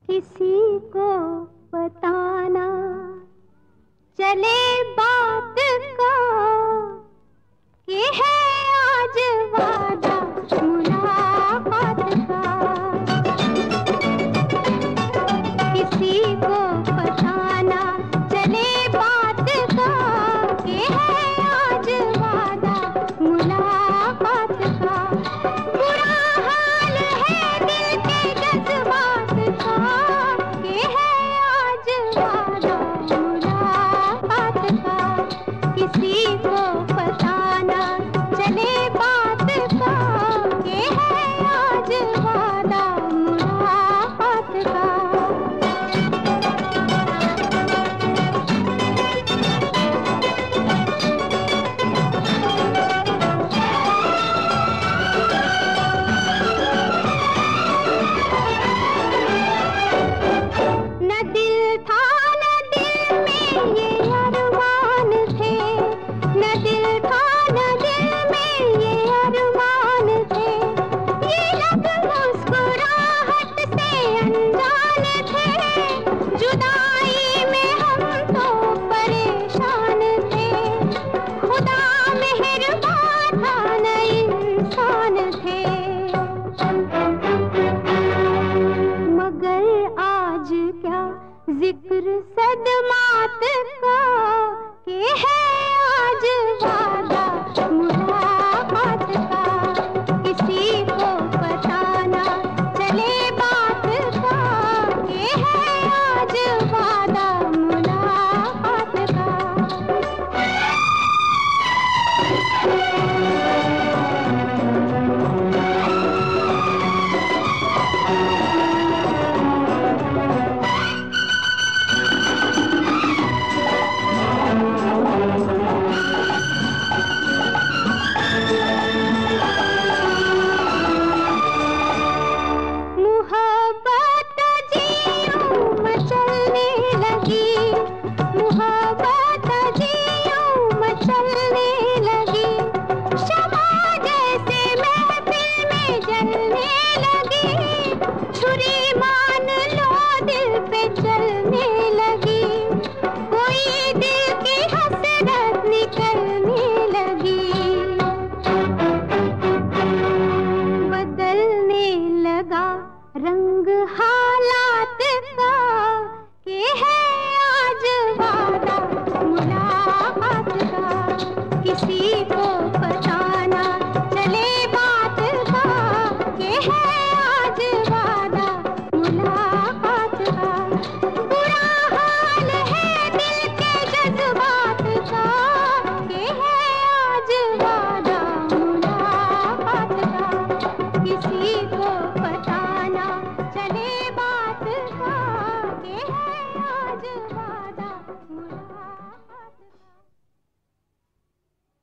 किसी को बताना चले बात का कि है आज वादा मुलाकात का। किसी को बताना चले बात का कि है आज वादा मुलाकात का। बुरा हाल है दिल के जज्बात का कि है आज वादा मुलाकात का। किसी को बताना चले बात का कि है आज वादा मुलाकात का। न दिल था न दिल में ये अरमान थे, न दिल था न दिल में ये अरमान थे। ये लब मुस्कुराहट से अनजान थे, जुदाई में हम तो परेशान थे। खुदा मेहरबान था न इंसान थे। मगर आज क्या जिक्र सदमात का कि है